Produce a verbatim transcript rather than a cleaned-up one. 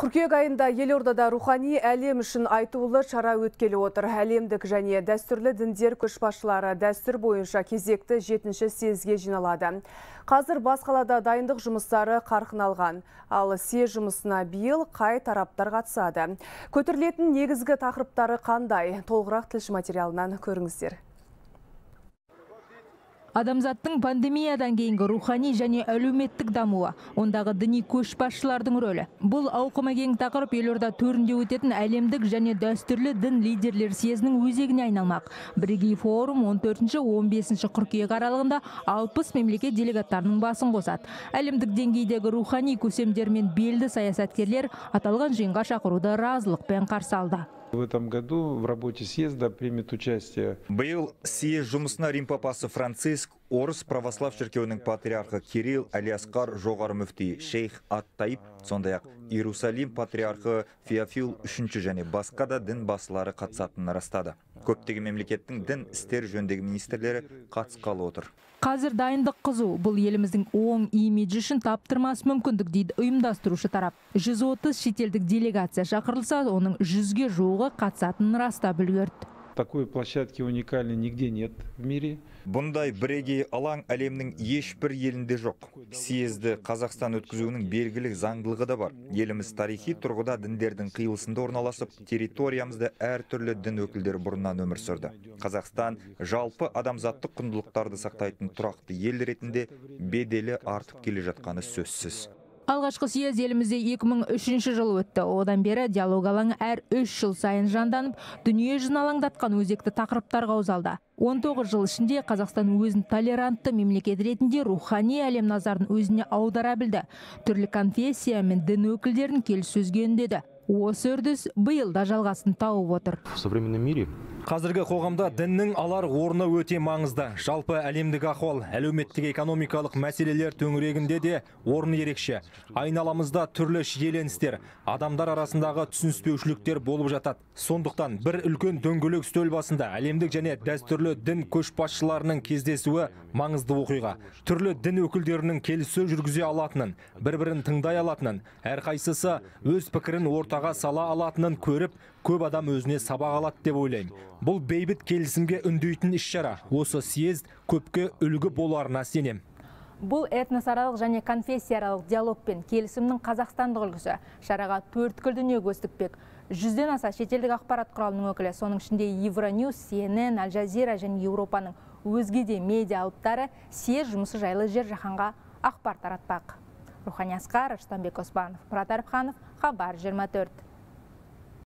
Қыркүйек айында елордада рухани әлем үшін айтулы шара өткелі отыр. Әлемдік және дәстүрлі діндер көшбасшылары дәстүр бойынша кезекті жетінші съезге жиналады. Қазір бас қалада дайындық жұмыстары қарқын алған. Ал съез жұмысына биыл қай тараптар қатысады? Көтерілетін негізгі тақырыптары қандай? Толығырақ тілші материалынан көріңіздер. Адамзаттың пандемиядан кейінгі рухани және әлеуметтік дамуы, ондағы діни көшбасшылардың рөлі. Бұл ауқымы кең тақырып елорда төрінде өтетін әлемдік және дәстүрлі дін лидерлер съезінің өзегіне айналмақ. Бірегей форум он төртінші он бесінші қыркүйек аралығында алпыс мемлекет делегаттарының басын қосады. Әлемдік деңгейдегі рухани көсемдер мен белді саясаткерлер аталған жиынға шақыруды разылықпен қарсы алды. В этом году в работе съезда примет участие. Биыл съезд жұмысына Рим папасы Франциск, Орыс православ шіркеуінің патриархы Кирилл, Алиаскар жоғары мүфти Шейх Ат-Таиб, сондай-ақ Иерусалим патриархы Феофил үшінші және басқа да дін басылары қатысатынын растады. Көптеген мемлекеттің дін істер жөніндегі министрлері қатысқалы отыр. Қазір дайындық қызу. Бұл еліміздің оң имиджі үшін таптырмас мүмкіндік дейді ұйымдастырушы тарап. жүз отыз шетелдік делегация шақырылса, оның жүзге жуығы қатысатынын растап үлгерді. Такой площадки уникальной нигде нет в мире. Бұндай бірегей алаң әлемнің ешбір елінде жоқ. Съезді Қазақстан өткізуінің белгілік заңдылығы да бар. Еліміз тарихи тұрғыда діндердің қиылысында орналасып, территориямызда әртүрлі дін өкілдері бұрыннан өмір сүрді. Қазақстан жалпы адамзаттық құндылықтарды сақтайтын тұрақты ел ретінде беделі артып келе жатқаны сөзсіз. Алғашқы съез елімізде екі мың үшінші жылы өтті. Одан бері диалог алаңы әр үш жыл сайын жанданып, дүние жүзін алаңдатқан өзекті тақырыптарға ұзалды. он тоғыз жыл ішінде Қазақстан өзін толерантты мемлекет ретінде рухани әлем назарын өзіне аудара білді. Түрлі конфессия мен дін өкілдерін келіссөзге үндеді. Осы үрдіс биыл да жалғасын тауып отыр. В современном мире қазіргі қоғамда діннің алар орны өте маңызды. Жалпы әлемдік ахуал, әлеуметтік экономикалық мәселелер төңірегінде де орны ерекше. Айналамызда түрлі шиеленістер, адамдар арасындағы түсініспеушіліктер болып жатады. Сондықтан бір үлкен дөңгелек үстел басында әлемдік және дәстүрлі дін көшбасшыларының кездесуі маңызды оқиға. Түрлі дін өкілдерінің келіссөз жүргізе алатынын, бір-бірін тыңдай алатынын, әрқайсысы өз пікірін ортаға сала алатынын көріп, көп адам өзіне сабақ алады деп ойлаймын. Бұл бейбіт келісімге үндейтін іс-шара. Осы съезд көпке үлгі боларына сенем. Бұл этносаралық және конфессияаралық диалог пен келісімнің қазақстандық үлгісі. Шараға төрткіл дүние көз тікпек. Жүзден аса шетелдік ақпарат құралының өкілі, соның ішінде Евроньюс, Си Эн Эн, Аль Жазира және Еуропаның өзге де медиа алыптары съезд жұмысы жайлы жер жаһанға ақпар таратпақ. Рухани Асқар, Рыштамбек Оспанов, Мұрат Арыпханов, Хабар жиырма төрт.